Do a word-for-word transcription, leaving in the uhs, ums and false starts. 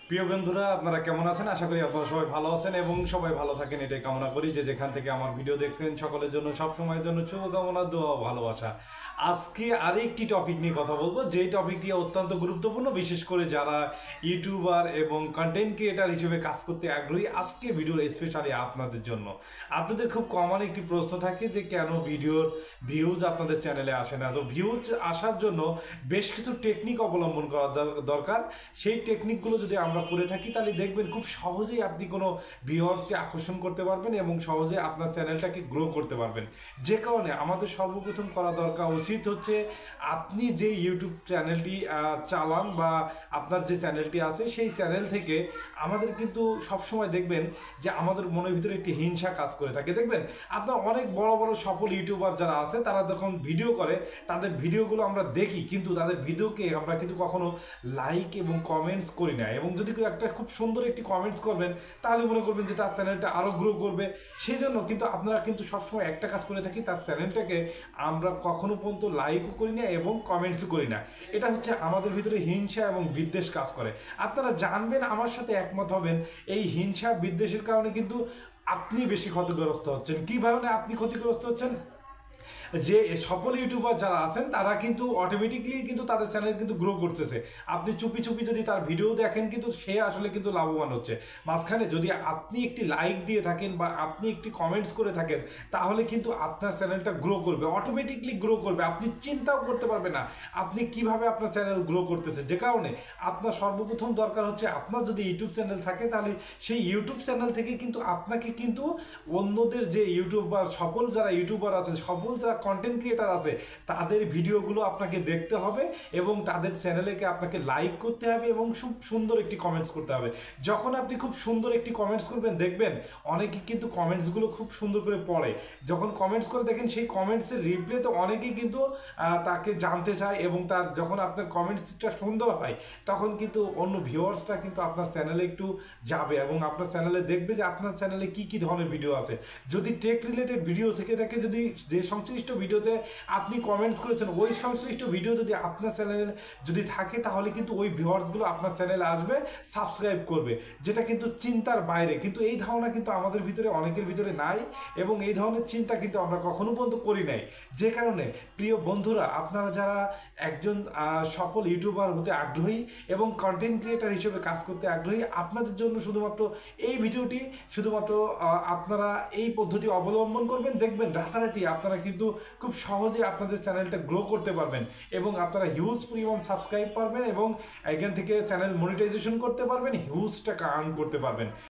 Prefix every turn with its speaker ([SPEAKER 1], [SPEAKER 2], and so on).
[SPEAKER 1] প্রিয় বন্ধুরা, আপনারা কেমন আছেন? আশা করি আপনারা সবাই ভালো আছেন এবং সবাই ভালো থাকেন, এটাই কামনা করি। যে যেখান থেকে আমার ভিডিও দেখছেন সকলের জন্য সব সময়ের জন্য শুভকামনা, দোয়া ও ভালোবাসা। আজকে আরেকটি টপিক নিয়ে কথা বলবো, যেই টপিকটি অত্যন্ত গুরুত্বপূর্ণ, বিশেষ করে যারা ইউটিউবার এবং কন্টেন্ট ক্রিয়েটার হিসেবে কাজ করতে আগ্রহী। আজকে ভিডিওর স্পেশালি আপনাদের জন্য। আপনাদের খুব কমন একটি প্রশ্ন থাকে যে কেন ভিডিওর ভিউজ আপনাদের চ্যানেলে আসে না। তো ভিউজ আসার জন্য বেশ কিছু টেকনিক অবলম্বন করা দর- দরকার। সেই টেকনিকগুলো যদি আমরা করে থাকি তাহলে দেখবেন খুব সহজেই আপনি কোনো ভিউয়ার্সকে আকর্ষণ করতে পারবেন এবং সহজে আপনার চ্যানেলটাকে গ্রো করতে পারবেন। যে কারণে আমাদের সর্বপ্রথম করা দরকার উচিত হচ্ছে, আপনি যে ইউটিউব চ্যানেলটি আহ, চালান বা আপনার যে চ্যানেলটি আছে সেই চ্যানেল থেকে আমাদের কিন্তু সবসময় দেখবেন যে আমাদের মনের ভিতরে একটি হিংসা কাজ করে থাকে। দেখবেন আপনার অনেক বড় বড় সফল ইউটিউবার যারা আছে তারা যখন ভিডিও করে, তাদের ভিডিওগুলো আমরা দেখি, কিন্তু তাদের ভিডিওকে আমরা কিন্তু কখনো লাইক এবং কমেন্টস করি না। এবং যদি কেউ একটা খুব সুন্দর একটি কমেন্টস করবেন তাহলে মনে করবেন যে তার চ্যানেলটা আরও গ্রো করবে। সেই জন্য কিন্তু আপনারা কিন্তু সবসময় একটা কাজ করে থাকি, তার চ্যানেলটাকে আমরা কখনো পর্যন্ত লাইকও করি না এবং কমেন্টসও করি না। এটা হচ্ছে আমাদের ভিতরে হিংসা এবং বিদ্বেষ কাজ করে। আপনারা জানবেন, আমার সাথে একমত হবেন, এই হিংসা বিদ্বেষের কারণে কিন্তু আপনি বেশি ক্ষতিগ্রস্ত হচ্ছেন। কীভাবে আপনি ক্ষতিগ্রস্ত হচ্ছেন? যে সফল ইউটিউবার যারা আছেন তারা কিন্তু অটোমেটিকলি কিন্তু তাদের চ্যানেল কিন্তু গ্রো করতেছে। আপনি চুপি চুপি যদি তার ভিডিও দেখেন কিন্তু সে আসলে কিন্তু লাভবান হচ্ছে। মাঝখানে যদি আপনি একটি লাইক দিয়ে থাকেন বা আপনি একটি কমেন্টস করে থাকেন, তাহলে কিন্তু আপনার চ্যানেলটা গ্রো করবে, অটোমেটিকলি গ্রো করবে। আপনি চিন্তাও করতে পারবেন না আপনি কিভাবে আপনার চ্যানেল গ্রো করতেছে। যে কারণে আপনার সর্বপ্রথম দরকার হচ্ছে, আপনার যদি ইউটিউব চ্যানেল থাকে তাহলে সেই ইউটিউব চ্যানেল থেকে কিন্তু আপনাকে কিন্তু অন্যদের যে ইউটিউবার, সফল যারা ইউটিউবার আছে, সফল যারা কন্টেন্ট ক্রিয়েটার আছে, তাদের ভিডিওগুলো আপনাকে দেখতে হবে এবং তাদের চ্যানেলেকে আপনাকে লাইক করতে হবে এবং খুব সুন্দর একটি কমেন্টস করতে হবে। যখন আপনি খুব সুন্দর একটি কমেন্টস করবেন, দেখবেন অনেকে কিন্তু কমেন্টসগুলো খুব সুন্দর করে পড়ে। যখন কমেন্টস করে দেখেন সেই কমেন্টসের রিপ্লাইতে অনেকেই কিন্তু আহ, তাকে জানতে চায় এবং তার যখন আপনার কমেন্টসটা সুন্দর হয় তখন কিন্তু অন্য ভিউয়ার্সরা কিন্তু আপনার চ্যানেলে একটু যাবে এবং আপনার চ্যানেলে দেখবে যে আপনার চ্যানেলে কি কি ধরনের ভিডিও আছে। যদি টেক রিলেটেড ভিডিও থেকে থাকে, যদি যে সংশ্লিষ্ট ভিডিওতে আপনি কমেন্টস করেছেন ওই সংশ্লিষ্ট ভিডিও যদি আপনার চ্যানেলে যদি থাকে, তাহলে কিন্তু ওই ভিউয়ার্সগুলো আপনার চ্যানেলে আসবে, সাবস্ক্রাইব করবে, যেটা কিন্তু চিন্তার বাইরে। কিন্তু এই ধারণা কিন্তু আমাদের ভিতরে অনেকের ভিতরে নাই এবং এই ধরনের চিন্তা কিন্তু আমরা কখনো পর্যন্ত করি নাই। যে কারণে প্রিয় বন্ধুরা, আপনারা যারা একজন আহ, সফল ইউটিউবার হতে আগ্রহী এবং কন্টেন্ট ক্রিয়েটার হিসেবে কাজ করতে আগ্রহী, আপনাদের জন্য শুধুমাত্র এই ভিডিওটি, শুধুমাত্র আহ, আপনারা এই পদ্ধতি অবলম্বন করবেন, দেখবেন রাতারাতি আপনারা কিন্তু খুব সহজে আপনাদের চ্যানেলটা গ্রো করতে পারবেন এবং আপনারা হিউজ পরিমাণ সাবস্ক্রাইব পারবেন এবং এখান থেকে চ্যানেল মনিটাইজেশন করতে পারবেন, হিউজ টাকা আর্ন করতে পারবেন।